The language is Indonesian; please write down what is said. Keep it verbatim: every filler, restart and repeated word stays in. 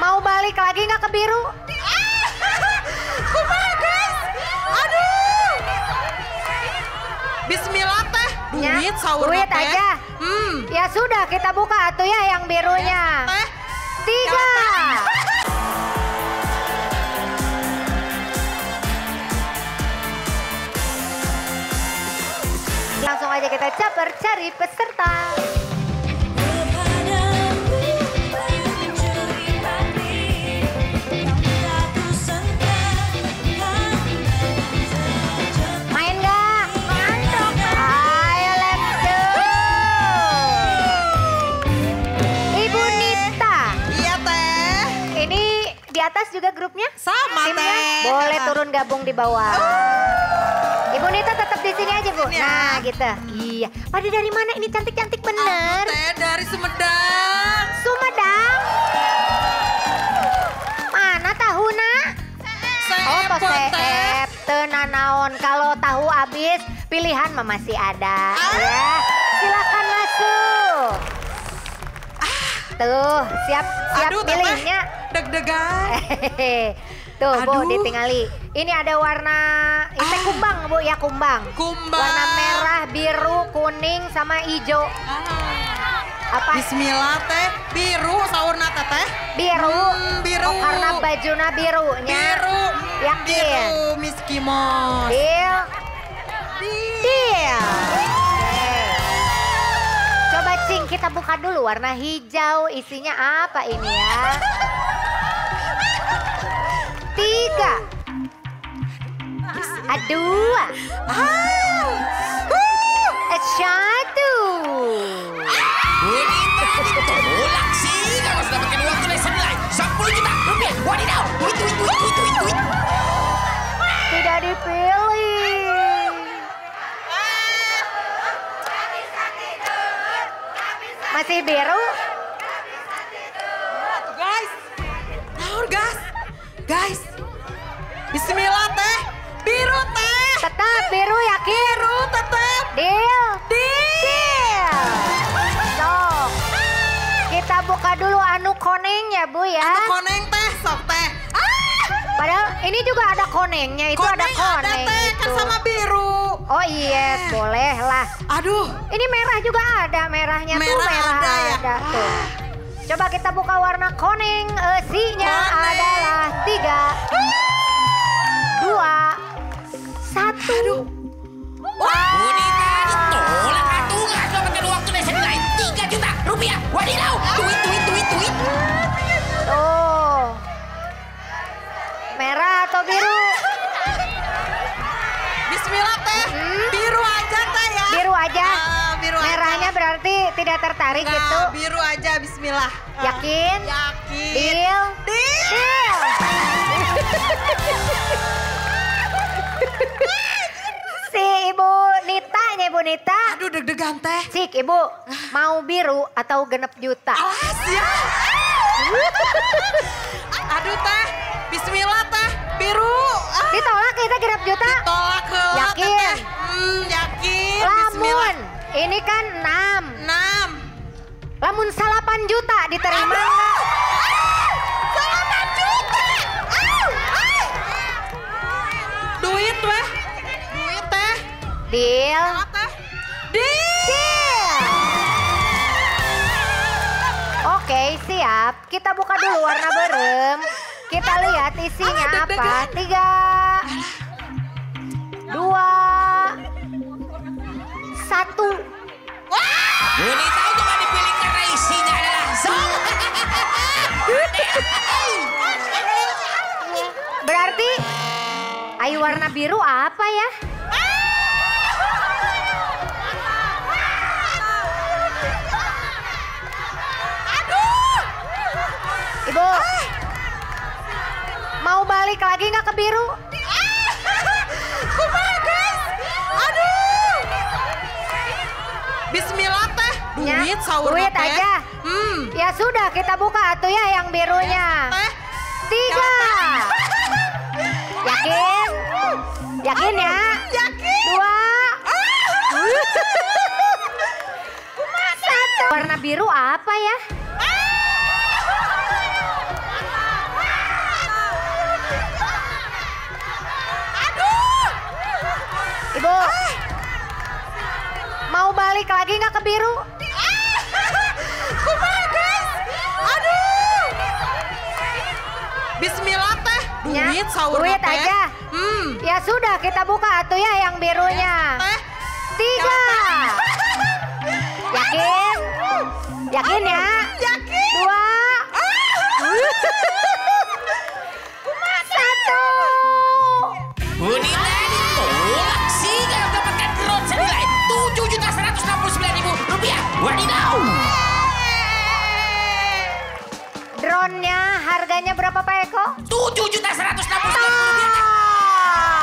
Mau balik lagi nggak ke biru? Kumaha guys? Aduh. Bismillah teh. Duit sahur Duit teh. aja. Hmm. Ya sudah kita buka atuh ya yang birunya. Teh. Tiga. Langsung aja kita caper cari peserta. Main gak? Mantap. Ayo let's go. Ibu Nita. Iya teh. Ini di atas juga grupnya? Sama Timnya? teh. Boleh turun gabung di bawah. Ibu Nita tetap di sini aja Bu. Ini ya. Nah gitu. Iya. Pada dari mana ini cantik-cantik bener? Teh dari Sumedang. Sumedang. Mana tahu nak? Oh Seep, toh teh. seep. Tenanaon. Kalau tahu habis pilihan mah masih ada. Ya. Silakan masuk. Tuh siap siap Aduh, Teteh. pilihnya. Deg-degan. Hehehe. Tuh Bu Aduh. ditingali. Ini ada warna itu Ah. kumbang Bu ya kumbang. Kumbang. Warna merah, biru, kuning sama hijau. Apa? Bismillah teh. Biru sahurna teh teh. Biru. Hmm, biru. Oh karena bajuna birunya. Biru. Yakin? Biru Miss Kimos. Deal. Deal. Oke. Coba Cing kita buka dulu warna hijau isinya apa ini ya? Tiga. Aduh. Ah. Eh, Satu. Bonita ditolak sih, kalau sudah pakai uang tunai senilai sepuluh juta rupiah. Wadidaw, duit, duit, duit, duit, duit, duit. Tidak dipilih. Masih biru? Guys. Sahur guys. Guys. Bismillah teh. Biru teh. Tetap biru yakin? Biru tetep. Deal. Deal. So, kita buka dulu anu konengnya Bu ya. Koneng teh sok teh. Padahal ini juga ada konengnya, itu ada koneng teh itu. kan sama biru. Oh yes, boleh lah. Aduh. Ini merah juga ada, merahnya tuh Merah merah ada ya? tuh. Coba kita buka warna koneng, isinya Koneng. adalah tiga, dua, satu. Bonita ditolak atuh, nggak sudah pakai uang tunai senilai tiga juta rupiah. Wadidaw, duit, duit, duit, duit. Tuh. Merah atau biru? Bismillah teh. Hmm? Biru aja teh ya. Biru aja. Ah, biru aja. Merahnya berarti tidak tertarik Nggak, gitu. biru aja bismillah. Ah, Yakin? Yakin. Deal? Deal. Deal. Si Ibu Nita, nya Ibu Nita. Aduh deg-degan teh. Cik Ibu, mau biru atau genep juta? Awas ya. Aduh teh. Bismillah teh. Biru. Ah, Ditolak kita genep juta? tolak heula Yakin? teh. Hmm, yakin. Bismillah. Lamun, ini kan enam. enam. Lamun salapan juta diterima nggak? Salapan juta. Au, au. Duit weh. Duit teh. Deal? Teh. Deal. Deal. Oke, siap. Kita buka dulu warna berem. Kita lihat isinya aduh, apa. deg-degan. Tiga, dua, satu. Bonita itu nggak dipilih karena isinya adalah zong. Berarti ayu warna biru apa ya? Ibu, mau balik lagi nggak ke biru? Kumaha guys? Aduh. Bismillah teh. Ya, Duit sahur duit teh. aja. Hmm. Ya sudah kita buka atuh ya yang birunya. Teh. Tiga. Yakin? Yakin ya? Yakin. Dua. Satu. Warna biru apa ya? biru. Kumaha guys? Aduh. Bismillah teh. Ya, Duit sahur duit teh. aja. Hmm. Ya sudah kita buka atuh ya yang birunya. Teh. Tiga. Yakin? Yakin ya? Yakin. Dua. Satu. Bonita ditolak sehingga mendapatkan drone senilai tujuh juta seratus enam puluh sembilan ribu rupiah. Wadidaw. Drone-nya harganya berapa Pak Eko? tujuh juta seratus enam puluh sembilan ribu rupiah.